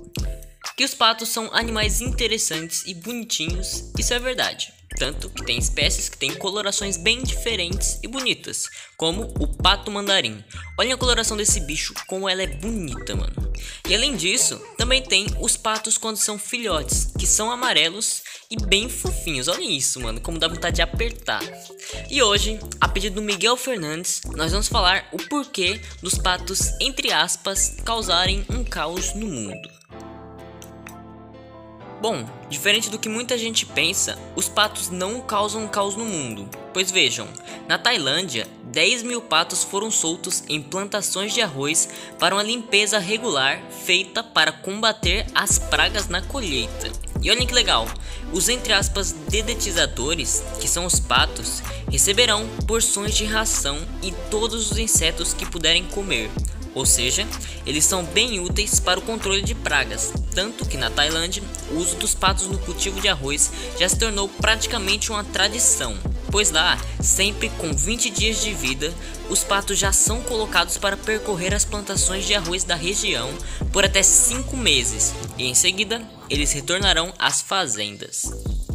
Que os patos são animais interessantes e bonitinhos, isso é verdade. Tanto que tem espécies que têm colorações bem diferentes e bonitas, como o pato mandarim. Olha a coloração desse bicho, como ela é bonita, mano. E além disso, também tem os patos quando são filhotes, que são amarelos e bem fofinhos. Olha isso, mano, como dá vontade de apertar. E hoje, a pedido do Miguel Fernandes, nós vamos falar o porquê dos patos, entre aspas, causarem um caos no mundo. Bom, diferente do que muita gente pensa, os patos não causam caos no mundo. Pois vejam, na Tailândia, 10 mil patos foram soltos em plantações de arroz para uma limpeza regular feita para combater as pragas na colheita. E olhem que legal, os entre aspas dedetizadores, que são os patos, receberão porções de ração e todos os insetos que puderem comer. Ou seja, eles são bem úteis para o controle de pragas, tanto que na Tailândia o uso dos patos no cultivo de arroz já se tornou praticamente uma tradição, pois lá, sempre com 20 dias de vida, os patos já são colocados para percorrer as plantações de arroz da região por até 5 meses, e em seguida eles retornarão às fazendas.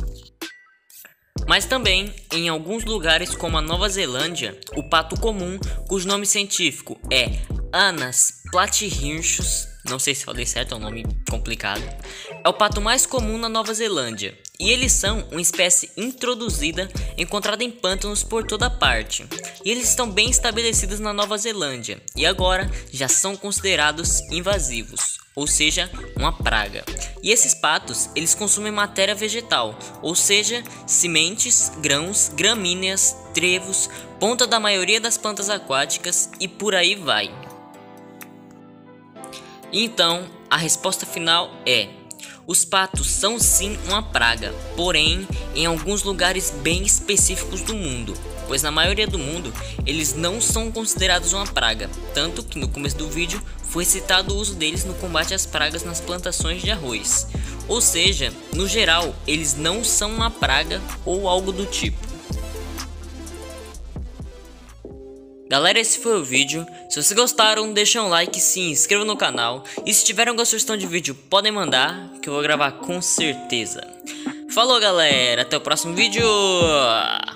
Mas também, em alguns lugares como a Nova Zelândia, o pato comum, cujo nome científico é Anas platyhirchus, não sei se falei certo, é um nome complicado, é o pato mais comum na Nova Zelândia, e eles são uma espécie introduzida encontrada em pântanos por toda parte, e eles estão bem estabelecidos na Nova Zelândia, e agora já são considerados invasivos, ou seja, uma praga. E esses patos, eles consomem matéria vegetal, ou seja, sementes, grãos, gramíneas, trevos, ponta da maioria das plantas aquáticas e por aí vai. Então, a resposta final é: os patos são sim uma praga, porém em alguns lugares bem específicos do mundo, pois na maioria do mundo eles não são considerados uma praga, tanto que no começo do vídeo foi citado o uso deles no combate às pragas nas plantações de arroz. Ou seja, no geral, eles não são uma praga ou algo do tipo. Galera, esse foi o vídeo. Se vocês gostaram, deixem um like, se inscrevam no canal. E se tiverem alguma sugestão de vídeo, podem mandar, que eu vou gravar com certeza. Falou, galera, até o próximo vídeo.